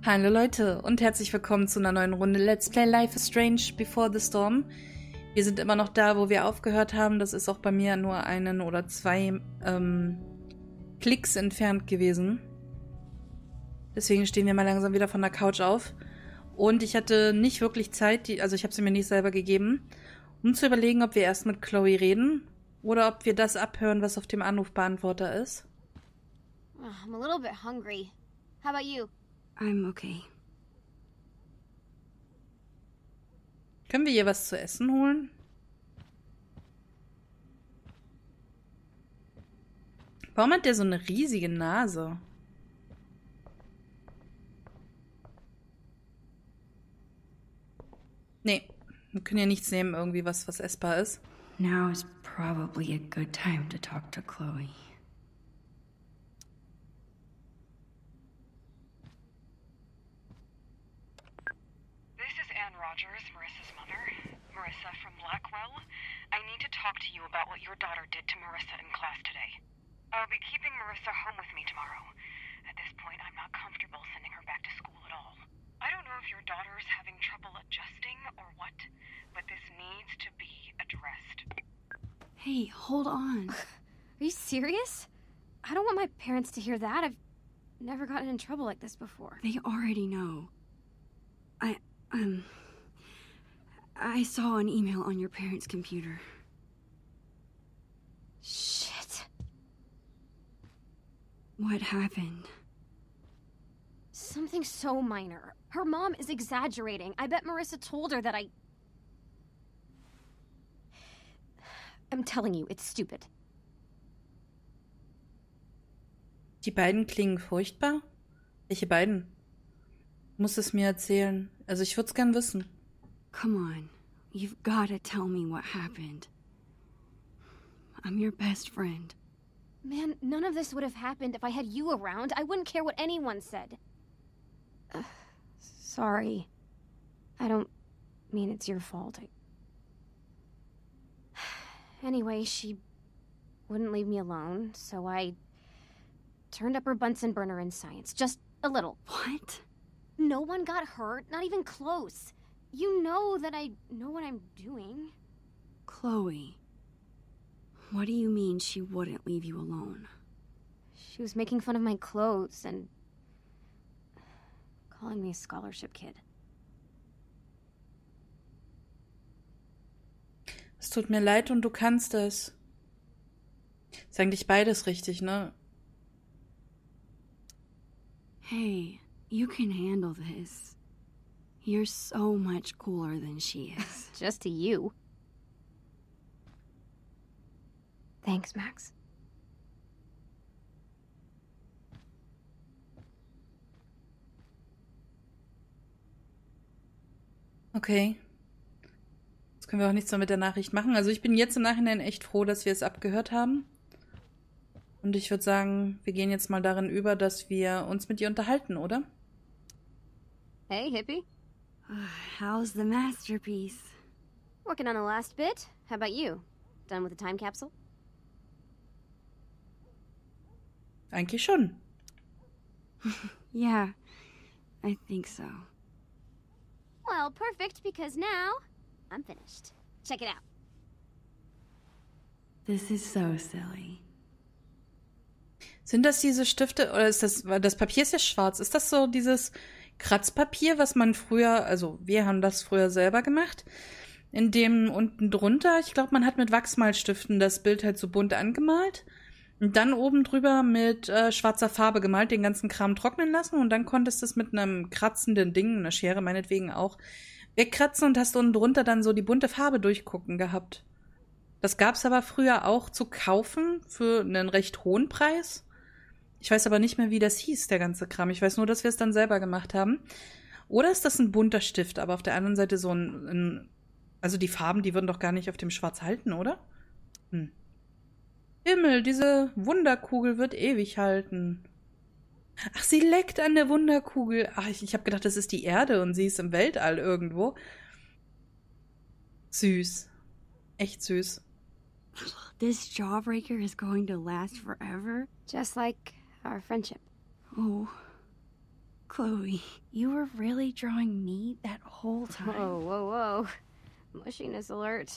Hallo Leute und herzlich willkommen zu einer neuen Runde Let's Play Life is Strange Before the Storm. Wir sind immer noch da, wo wir aufgehört haben. Das ist auch bei mir nur einen oder zwei Klicks entfernt gewesen. Deswegen stehen wir mal langsam wieder von der Couch auf. Und ich hatte nicht wirklich Zeit, also ich habe sie mir nicht selber gegeben, um zu überlegen, ob wir erst mit Chloe reden oder ob wir das abhören, was auf dem Anrufbeantworter ist. I'm a little bit hungry. How about you? I'm okay. Können wir ihr was zu essen holen? Warum hat der so eine riesige Nase? Nee, wir können ja nichts nehmen, irgendwie was essbar ist. Now is probably a good time to talk to Chloe. Rogers, Marissa's mother. Marissa from Blackwell. I need to talk to you about what your daughter did to Marissa in class today. I'll be keeping Marissa home with me tomorrow. At this point, I'm not comfortable sending her back to school at all. I don't know if your daughter's having trouble adjusting or what, but this needs to be addressed. Hey, hold on. Are you serious? I don't want my parents to hear that. I've never gotten in trouble like this before. They already know. I saw an email on your parents' computer. Shit. What happened? Something so minor. Her mom is exaggerating. I bet Marissa told her that I'm telling you, it's stupid. Die beiden klingen furchtbar? Welche beiden? Du musst es mir erzählen. Also ich würde es gern wissen. Come on. You've got to tell me what happened. I'm your best friend. Man, none of this would have happened if I had you around. I wouldn't care what anyone said. Sorry. I don't mean it's your fault. Anyway, she wouldn't leave me alone, so I turned up her Bunsen burner in science. Just a little. What? No one got hurt, not even close. You know that I know what I'm doing. Chloe, what do you mean she wouldn't leave you alone? She was making fun of my clothes and calling me a scholarship kid. Es tut mir leid und du kannst es. Ist eigentlich beides richtig, ne? Hey, you can handle this. You're so much cooler than she is. Just to you. Thanks, Max. Okay. Jetzt können wir auch nichts mehr mit der Nachricht machen. Also ich bin jetzt im Nachhinein echt froh, dass wir es abgehört haben. Und ich würde sagen, wir gehen jetzt mal darin über, dass wir uns mit ihr unterhalten, oder? Hey, hippie. How's the masterpiece? Working on the last bit. How about you? Done with the time capsule? Eigentlich schon. Yeah, I think so. Well, perfect, because now I'm finished. Check it out. This is so silly. Sind das diese Stifte, oder ist das Papier ist ja schwarz. Ist das so dieses Kratzpapier, was man früher, also wir haben das früher selber gemacht, in dem unten drunter, ich glaube, man hat mit Wachsmalstiften das Bild halt so bunt angemalt und dann oben drüber mit schwarzer Farbe gemalt, den ganzen Kram trocknen lassen und dann konntest du es mit einem kratzenden Ding, einer Schere meinetwegen auch, wegkratzen und hast unten drunter dann so die bunte Farbe durchgucken gehabt. Das gab's aber früher auch zu kaufen für einen recht hohen Preis. Ich weiß aber nicht mehr, wie das hieß, der ganze Kram. Ich weiß nur, dass wir es dann selber gemacht haben. Oder ist das ein bunter Stift, aber auf der anderen Seite so also die Farben, die würden doch gar nicht auf dem Schwarz halten, oder? Himmel, diese Wunderkugel wird ewig halten. Ach, sie leckt an der Wunderkugel. Ach, ich habe gedacht, das ist die Erde und sie ist im Weltall irgendwo. Süß. Echt süß. This jawbreaker is going to last forever? Just like our friendship. Oh, Chloe, you were really drawing me that whole time. Whoa, whoa, whoa. Mushiness alert.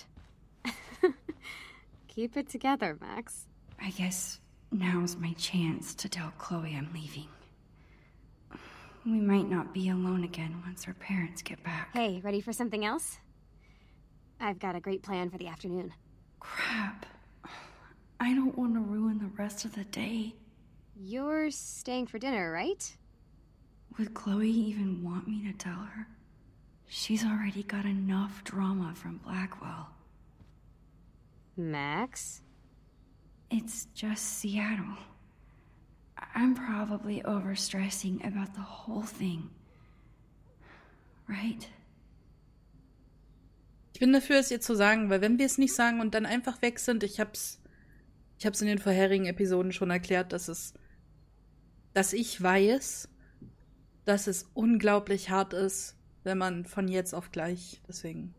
Keep it together, Max. I guess now's my chance to tell Chloe I'm leaving. We might not be alone again once her parents get back. Hey, ready for something else? I've got a great plan for the afternoon. Crap. I don't want to ruin the rest of the day. You're staying for dinner, right? Would Chloe even want me to tell her? She's already got enough drama from Blackwell. Max? It's just Seattle. I'm probably overstressing about the whole thing. Right? Ich bin dafür, es ihr zu sagen, weil wenn wir es nicht sagen und dann einfach weg sind, ich hab's in den vorherigen Episoden schon erklärt, dass ich weiß, dass es unglaublich hart ist, wenn man von jetzt auf gleich, deswegen.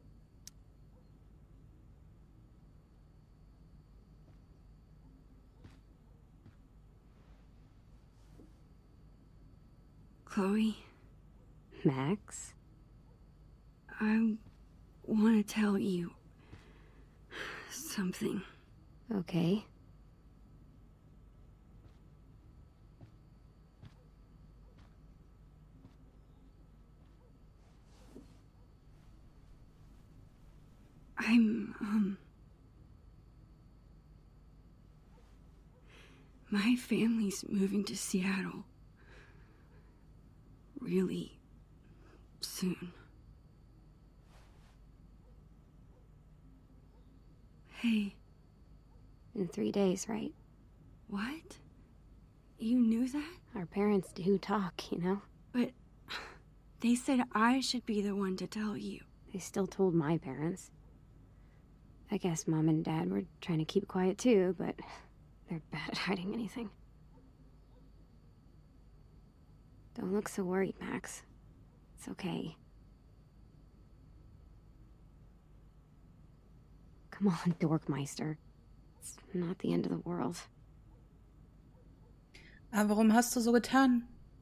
Chloe, Max? I want to tell you something. Okay. My family's moving to Seattle. Really soon. Hey. In 3 days, right? What? You knew that? Our parents do talk, you know? But they said I should be the one to tell you. They still told my parents. I guess Mom and Dad were trying to keep quiet too, but they're bad at hiding anything. Don't look so worried, Max. It's okay. Come on, Dorkmeister. It's not the end of the world. Aber warum hast du so getan?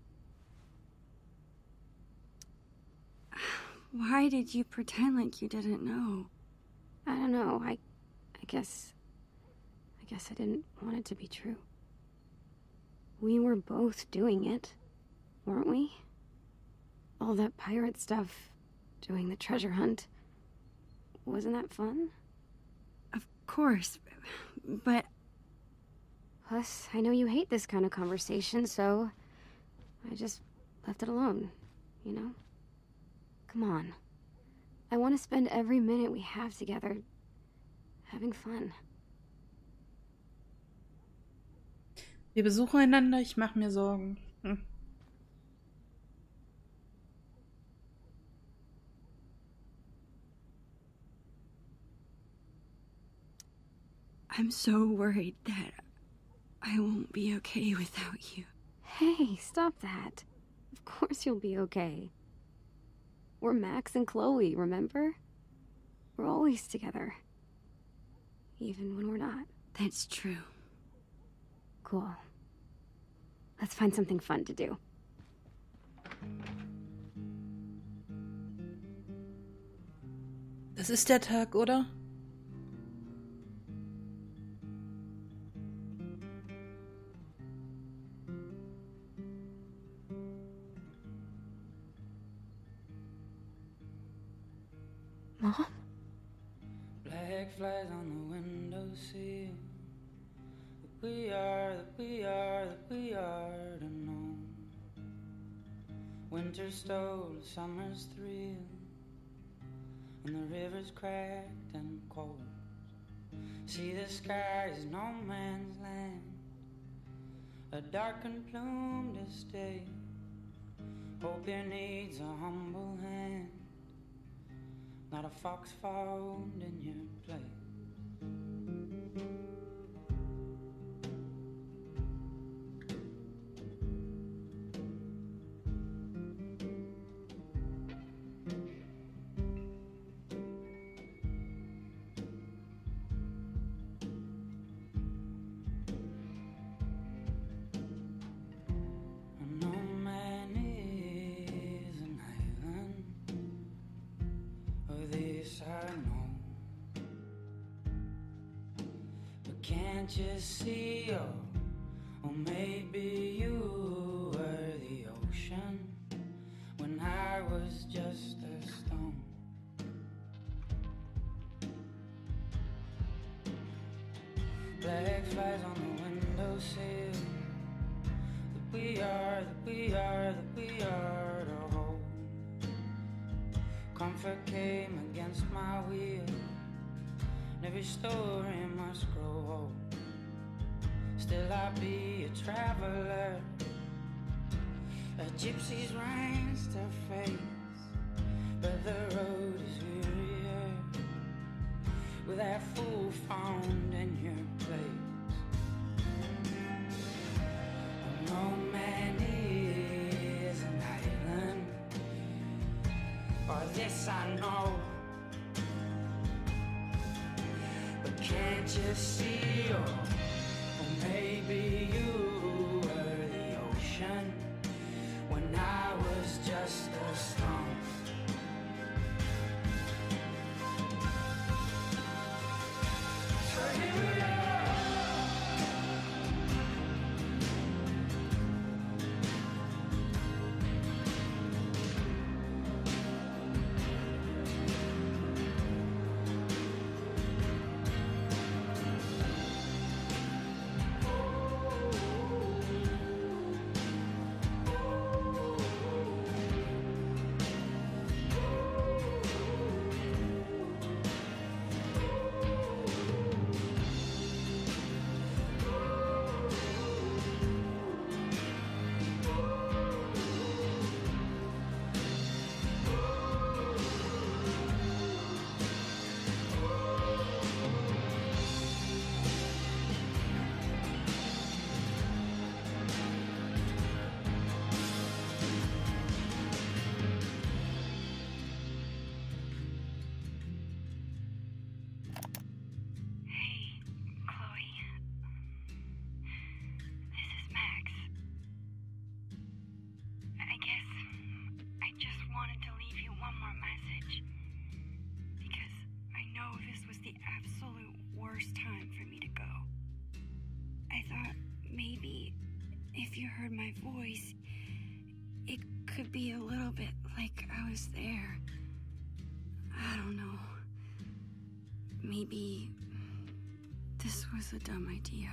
Why did you pretend like you didn't know? I don't know. I guess I didn't want it to be true. We were both doing it, weren't we? All that pirate stuff, doing the treasure hunt. Wasn't that fun? Of course, but... Plus, I know you hate this kind of conversation, so I just left it alone, you know? Come on. I want to spend every minute we have together having fun. Wir besuchen einander, ich mache mir Sorgen. I'm so worried that I won't be okay without you. Hey, stop that. Of course you'll be okay. We're Max and Chloe, remember? We're always together. Even when we're not. That's true. Cool. Let's find something fun to do. Das ist der Tag, oder? Mom? Black flies on the windowsill. That we are to know. Winter stole summer's thrill, and the river's cracked and cold. See, the sky is no man's land, a dark and plumed estate. Hope it needs a humble hand, not a fox found in your place. No man can't you see? Oh, maybe you were the ocean when I was just a stone. Black flies on the windowsill. That we are to hold. Comfort came against my will. And every story must grow old. Still I'll be a traveler. A gypsy's ranks to face. But the road is wearier with that fool found in your place. No man is an island, or this I know. But can't you see? Or maybe you were the ocean when I was just a stone. So here we are. If you heard my voice, it could be a little bit like I was there. I don't know. Maybe this was a dumb idea.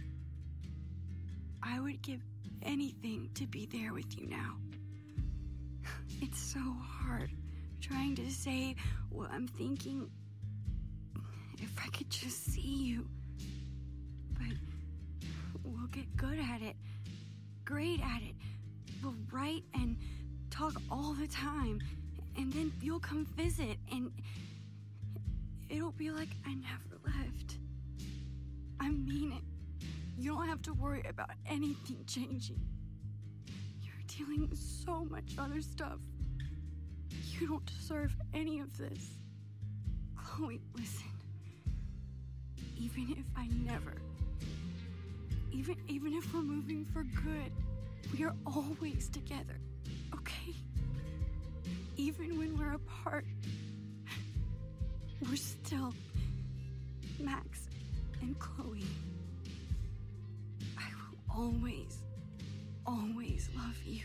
I would give anything to be there with you now. It's so hard trying to say what I'm thinking. If I could just see you. But we'll get good at it. Great at it. We'll write and talk all the time. And then you'll come visit and it'll be like I never left. I mean it. You don't have to worry about anything changing. You're dealing with so much other stuff. You don't deserve any of this. Chloe, listen. Even if I never... Even if we're moving for good, we are always together, okay? Even when we're apart, we're still Max and Chloe. I will always, always love you.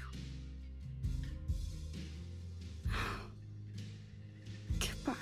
Goodbye.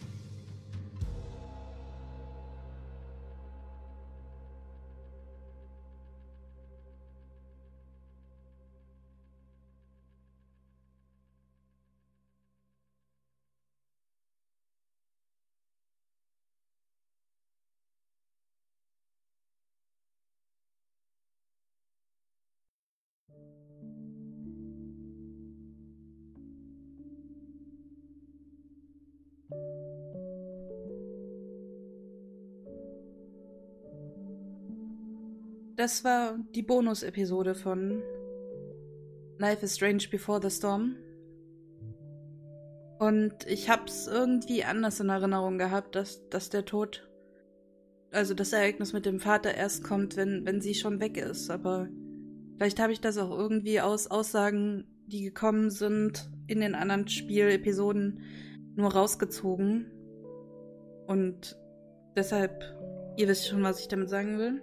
Das war die Bonus-Episode von Life is Strange Before the Storm. Und ich hab's irgendwie anders in Erinnerung gehabt, dass der Tod, also das Ereignis mit dem Vater erst kommt, wenn sie schon weg ist. Aber vielleicht habe ich das auch irgendwie aus Aussagen, die gekommen sind, in den anderen Spielepisoden nur rausgezogen. Und deshalb Ihr wisst schon, was ich damit sagen will.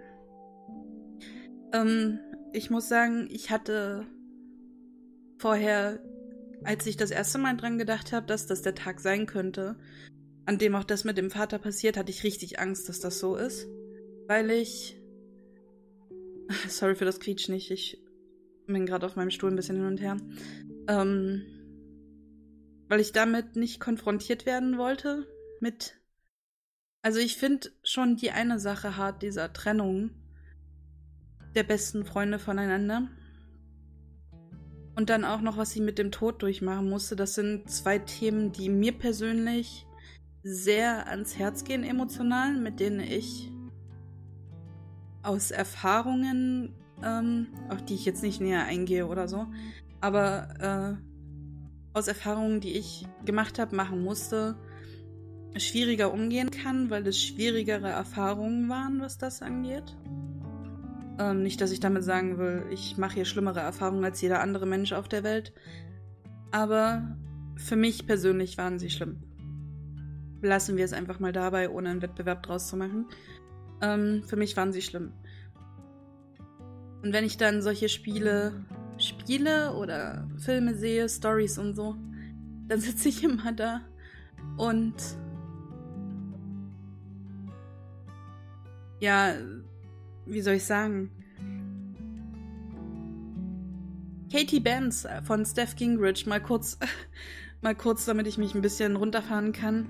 Ich muss sagen, ich hatte vorher, als ich das erste Mal dran gedacht habe, dass das der Tag sein könnte, an dem auch das mit dem Vater passiert, hatte ich richtig Angst, dass das so ist. Weil ich... Sorry für das Quietschen, ich bin gerade auf meinem Stuhl ein bisschen hin und her. Weil ich damit nicht konfrontiert werden wollte mit... Also ich finde schon die eine Sache hart, dieser Trennung der besten Freunde voneinander. Und dann auch noch, was sie mit dem Tod durchmachen musste. Das sind 2 Themen, die mir persönlich sehr ans Herz gehen emotional, mit denen ich aus Erfahrungen, auf die ich jetzt nicht näher eingehe oder so, aber aus Erfahrungen, die ich gemacht habe, machen musste, schwieriger umgehen kann, weil es schwierigere Erfahrungen waren, was das angeht. Nicht, dass ich damit sagen will, ich mache hier schlimmere Erfahrungen als jeder andere Mensch auf der Welt, aber für mich persönlich waren sie schlimm. Lassen wir es einfach mal dabei, ohne einen Wettbewerb draus zu machen. Für mich waren sie schlimm. Und wenn ich dann solche Spiele oder Filme sehe, Storys und so, dann sitze ich immer da und ja, wie soll ich sagen? Katie Benz von Steph Gingrich, mal kurz, damit ich mich ein bisschen runterfahren kann.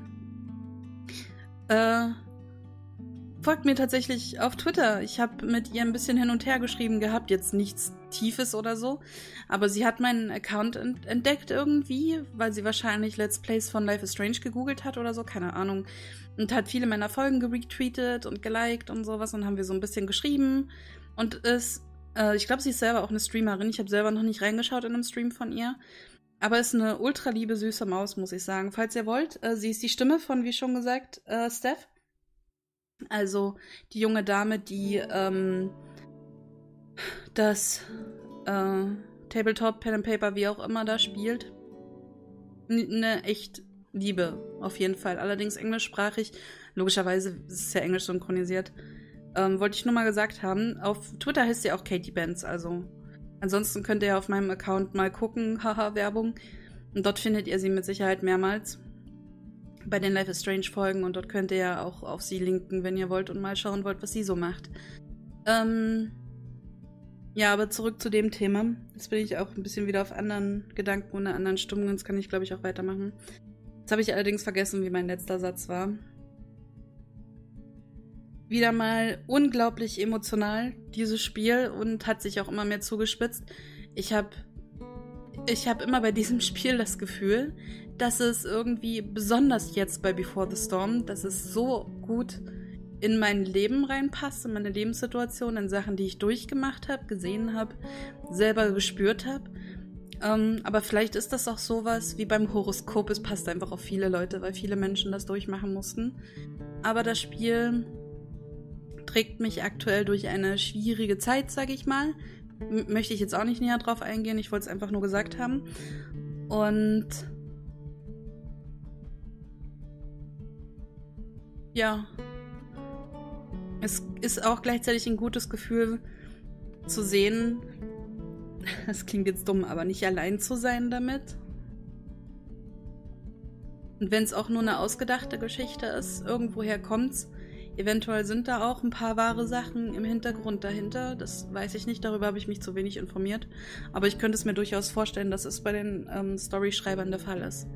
Folgt mir tatsächlich auf Twitter. Ich habe mit ihr ein bisschen hin und her geschrieben gehabt, jetzt nichts Tiefes oder so, aber sie hat meinen Account entdeckt irgendwie, weil sie wahrscheinlich Let's Plays von Life is Strange gegoogelt hat oder so, keine Ahnung, und hat viele meiner Folgen geretweetet und geliked und sowas und haben wir so ein bisschen geschrieben und ich glaube, sie ist selber auch eine Streamerin, ich habe selber noch nicht reingeschaut in einem Stream von ihr, aber ist eine ultra liebe, süße Maus, muss ich sagen. Falls ihr wollt, sie ist die Stimme von, wie schon gesagt, Steph. Also die junge Dame, die das Tabletop, Pen and Paper, wie auch immer da spielt. Eine echt Liebe, auf jeden Fall. Allerdings englischsprachig. Logischerweise ist es ja englisch synchronisiert. Wollte ich nur mal gesagt haben. Auf Twitter heißt sie auch Katie Benz, also ansonsten könnt ihr auf meinem Account mal gucken, haha, Werbung. Und dort findet ihr sie mit Sicherheit mehrmals. Bei den Life is Strange Folgen und dort könnt ihr ja auch auf sie linken, wenn ihr wollt und mal schauen wollt, was sie so macht. Ja, aber zurück zu dem Thema. Jetzt bin ich auch ein bisschen wieder auf anderen Gedanken und einer anderen Stimmung, jetzt kann ich, glaube ich, auch weitermachen. Jetzt habe ich allerdings vergessen, wie mein letzter Satz war. Wieder mal unglaublich emotional, dieses Spiel, und hat sich auch immer mehr zugespitzt. Ich hab immer bei diesem Spiel das Gefühl, dass es irgendwie, besonders jetzt bei Before the Storm, dass es so gut in mein Leben reinpasst, in meine Lebenssituation, in Sachen, die ich durchgemacht habe, gesehen habe, selber gespürt habe. Aber vielleicht ist das auch sowas wie beim Horoskop, es passt einfach auf viele Leute, weil viele Menschen das durchmachen mussten. Aber das Spiel trägt mich aktuell durch eine schwierige Zeit, sage ich mal. Möchte ich jetzt auch nicht näher drauf eingehen, ich wollte es einfach nur gesagt haben. Und ja, es ist auch gleichzeitig ein gutes Gefühl zu sehen, das klingt jetzt dumm, aber nicht allein zu sein damit. Und wenn es auch nur eine ausgedachte Geschichte ist, irgendwoher kommt's. Eventuell sind da auch ein paar wahre Sachen im Hintergrund dahinter. Das weiß ich nicht, darüber habe ich mich zu wenig informiert. Aber ich könnte es mir durchaus vorstellen, dass es bei den Storyschreibern der Fall ist.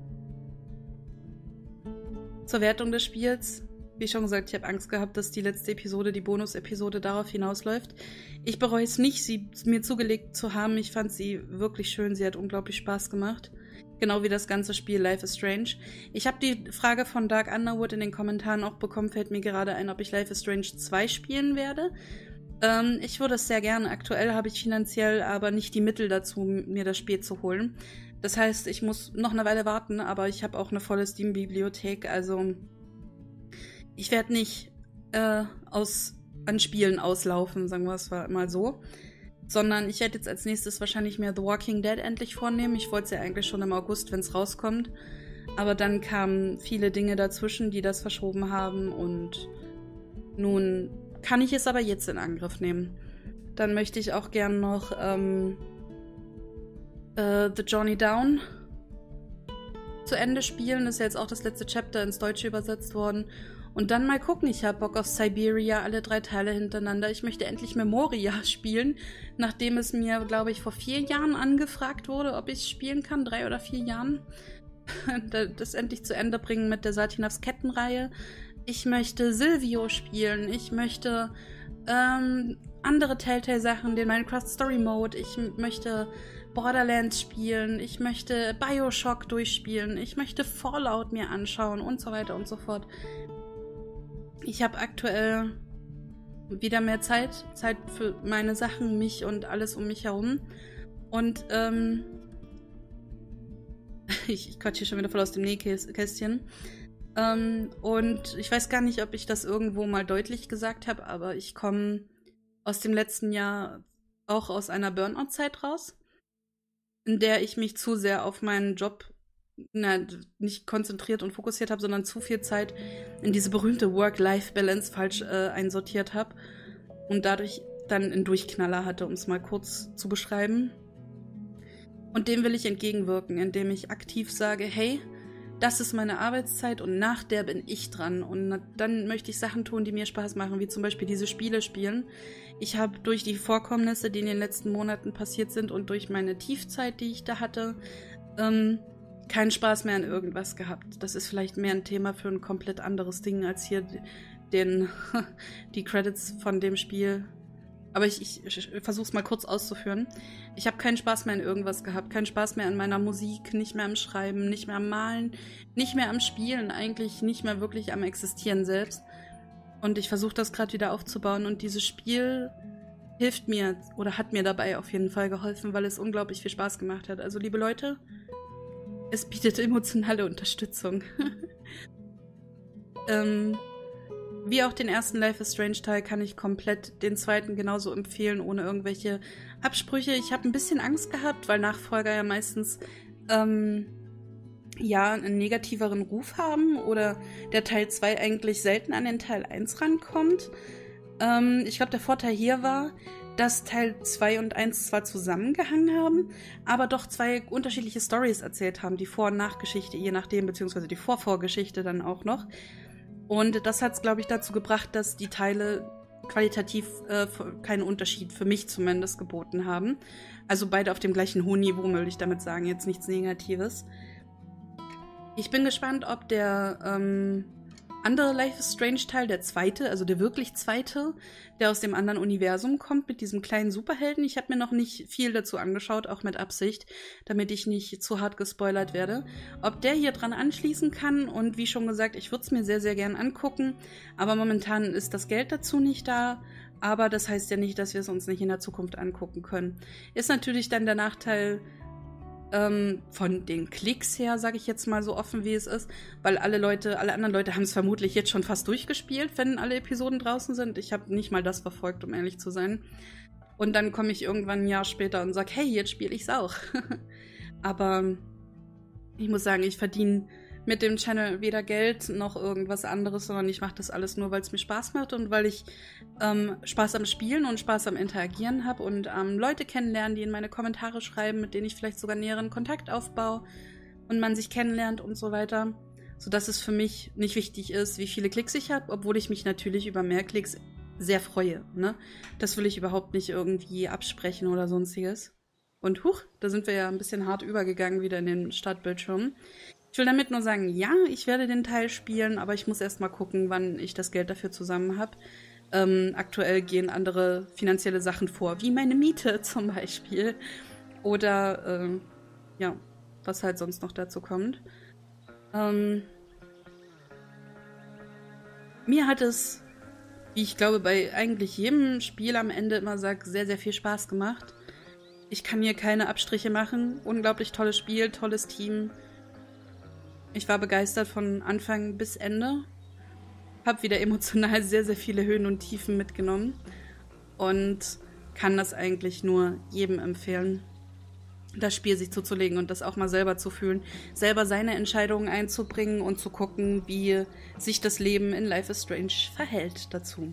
Zur Wertung des Spiels. Wie schon gesagt, ich habe Angst gehabt, dass die letzte Episode, die Bonus-Episode, darauf hinausläuft. Ich bereue es nicht, sie mir zugelegt zu haben. Ich fand sie wirklich schön. Sie hat unglaublich Spaß gemacht. Genau wie das ganze Spiel Life is Strange. Ich habe die Frage von Dark Underwood in den Kommentaren auch bekommen. Fällt mir gerade ein, ob ich Life is Strange 2 spielen werde. Ich würde es sehr gerne. Aktuell habe ich finanziell aber nicht die Mittel dazu, mir das Spiel zu holen. Das heißt, ich muss noch eine Weile warten, aber ich habe auch eine volle Steam-Bibliothek. Also ich werde nicht an Spielen auslaufen, sagen wir es mal so. Sondern ich werde jetzt als nächstes wahrscheinlich mir The Walking Dead endlich vornehmen. Ich wollte es ja eigentlich schon im August, wenn es rauskommt. Aber dann kamen viele Dinge dazwischen, die das verschoben haben. Und Nun kann ich es aber jetzt in Angriff nehmen. Dann möchte ich auch gern noch The Journey Down zu Ende spielen. Ist ja jetzt auch das letzte Chapter ins Deutsche übersetzt worden. Und dann mal gucken, ich habe Bock auf Siberia, alle 3 Teile hintereinander. Ich möchte endlich Memoria spielen, nachdem es mir, glaube ich, vor 4 Jahren angefragt wurde, ob ich spielen kann, 3 oder 4 Jahren. Das endlich zu Ende bringen mit der Satinovs Kettenreihe. Ich möchte Silvio spielen, ich möchte andere Telltale-Sachen, den Minecraft Story Mode, ich möchte Borderlands spielen, ich möchte Bioshock durchspielen, ich möchte Fallout mir anschauen und so weiter und so fort. Ich habe aktuell wieder mehr Zeit für meine Sachen, mich und alles um mich herum. Und ich quatsche hier schon wieder voll aus dem Nähkästchen. Und ich weiß gar nicht, ob ich das irgendwo mal deutlich gesagt habe, aber ich komme aus dem letzten Jahr auch aus einer Burnout-Zeit raus, in der ich mich zu sehr auf meinen Job nicht konzentriert und fokussiert habe, sondern zu viel Zeit in diese berühmte Work-Life-Balance falsch einsortiert habe und dadurch dann einen Durchknaller hatte, um es mal kurz zu beschreiben. Und dem will ich entgegenwirken, indem ich aktiv sage, hey, das ist meine Arbeitszeit und nach der bin ich dran. Und dann möchte ich Sachen tun, die mir Spaß machen, wie zum Beispiel diese Spiele spielen. Ich habe durch die Vorkommnisse, die in den letzten Monaten passiert sind und durch meine Tiefzeit, die ich da hatte, keinen Spaß mehr an irgendwas gehabt. Das ist vielleicht mehr ein Thema für ein komplett anderes Ding als hier die Credits von dem Spiel. Aber ich versuche es mal kurz auszuführen. Ich habe keinen Spaß mehr an irgendwas gehabt, keinen Spaß mehr an meiner Musik, nicht mehr am Schreiben, nicht mehr am Malen, nicht mehr am Spielen, eigentlich nicht mehr wirklich am Existieren selbst. Und ich versuche das gerade wieder aufzubauen und dieses Spiel hilft mir oder hat mir dabei auf jeden Fall geholfen, weil es unglaublich viel Spaß gemacht hat. Also liebe Leute, es bietet emotionale Unterstützung. Wie auch den ersten Life is Strange Teil kann ich komplett den zweiten genauso empfehlen, ohne irgendwelche Absprüche. Ich habe ein bisschen Angst gehabt, weil Nachfolger ja meistens einen negativeren Ruf haben oder der Teil 2 eigentlich selten an den Teil 1 rankommt. Ich glaube, der Vorteil hier war, dass Teil 2 und 1 zwar zusammengehangen haben, aber doch 2 unterschiedliche Stories erzählt haben, die Vor- und Nachgeschichte, je nachdem, beziehungsweise die Vorgeschichte dann auch noch. Und das hat es, glaube ich, dazu gebracht, dass die Teile qualitativ keinen Unterschied, für mich zumindest, geboten haben. Also beide auf dem gleichen hohen Niveau, würde ich damit sagen, jetzt nichts Negatives. Ich bin gespannt, ob der andere Life is Strange Teil, der zweite, also der wirklich zweite, der aus dem anderen Universum kommt, mit diesem kleinen Superhelden. Ich habe mir noch nicht viel dazu angeschaut, auch mit Absicht, damit ich nicht zu hart gespoilert werde. Ob der hier dran anschließen kann und wie schon gesagt, ich würde es mir sehr, sehr gern angucken, aber momentan ist das Geld dazu nicht da. Aber das heißt ja nicht, dass wir es uns nicht in der Zukunft angucken können. Ist natürlich dann der Nachteil, von den Klicks her, sage ich jetzt mal so offen, wie es ist, weil alle anderen Leute haben es vermutlich jetzt schon fast durchgespielt, wenn alle Episoden draußen sind. Ich habe nicht mal das verfolgt, um ehrlich zu sein. Und dann komme ich irgendwann ein Jahr später und sage, hey, jetzt spiele ich's auch. Aber ich muss sagen, ich verdiene mit dem Channel weder Geld noch irgendwas anderes, sondern ich mache das alles nur, weil es mir Spaß macht und weil ich Spaß am Spielen und Spaß am Interagieren habe und Leute kennenlernen, die in meine Kommentare schreiben, mit denen ich vielleicht sogar näheren Kontakt aufbaue und man sich kennenlernt und so weiter, sodass es für mich nicht wichtig ist, wie viele Klicks ich habe, obwohl ich mich natürlich über mehr Klicks sehr freue. Ne? Das will ich überhaupt nicht irgendwie absprechen oder sonstiges. Und da sind wir ja ein bisschen hart übergegangen wieder in den Startbildschirm. Ich will damit nur sagen, ja, ich werde den Teil spielen, aber ich muss erst mal gucken, wann ich das Geld dafür zusammen habe. Aktuell gehen andere finanzielle Sachen vor, wie meine Miete zum Beispiel. Oder, was halt sonst noch dazu kommt. Mir hat es, wie ich glaube, bei eigentlich jedem Spiel am Ende immer sage, sehr, sehr viel Spaß gemacht. Ich kann hier keine Abstriche machen. Unglaublich tolles Spiel, tolles Team. Ich war begeistert von Anfang bis Ende. Hab wieder emotional sehr, sehr viele Höhen und Tiefen mitgenommen. Und kann das eigentlich nur jedem empfehlen, das Spiel sich zuzulegen und das auch mal selber zu fühlen, selber seine Entscheidungen einzubringen und zu gucken, wie sich das Leben in Life is Strange verhält dazu.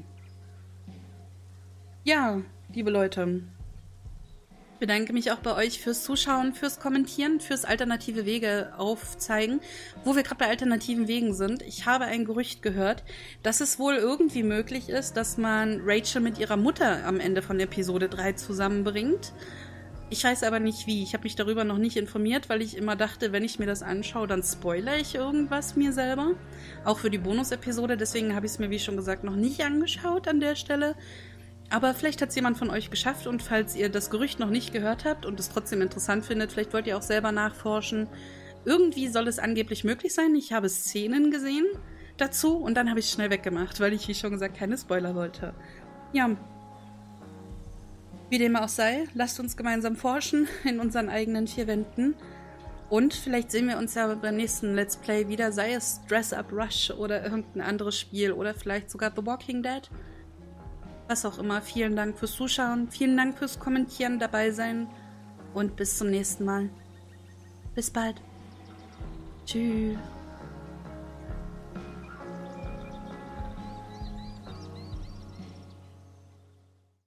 Ja, liebe Leute, ich bedanke mich auch bei euch fürs Zuschauen, fürs Kommentieren, fürs alternative Wege aufzeigen. Wo wir gerade bei alternativen Wegen sind, ich habe ein Gerücht gehört, dass es wohl irgendwie möglich ist, dass man Rachel mit ihrer Mutter am Ende von Episode 3 zusammenbringt. Ich weiß aber nicht wie. Ich habe mich darüber noch nicht informiert, weil ich immer dachte, wenn ich mir das anschaue, dann spoilere ich irgendwas mir selber. Auch für die Bonus-Episode, deswegen habe ich es mir, wie schon gesagt, noch nicht angeschaut an der Stelle. Aber vielleicht hat es jemand von euch geschafft und falls ihr das Gerücht noch nicht gehört habt und es trotzdem interessant findet, vielleicht wollt ihr auch selber nachforschen. Irgendwie soll es angeblich möglich sein. Ich habe Szenen gesehen dazu und dann habe ich es schnell weggemacht, weil ich, wie schon gesagt, keine Spoiler wollte. Ja, wie dem auch sei, lasst uns gemeinsam forschen in unseren eigenen 4 Wänden. Und vielleicht sehen wir uns ja beim nächsten Let's Play wieder, sei es Dress Up Rush oder irgendein anderes Spiel oder vielleicht sogar The Walking Dead. Was auch immer. Vielen Dank fürs Zuschauen, vielen Dank fürs Kommentieren, dabei sein und bis zum nächsten Mal. Bis bald. Tschüss.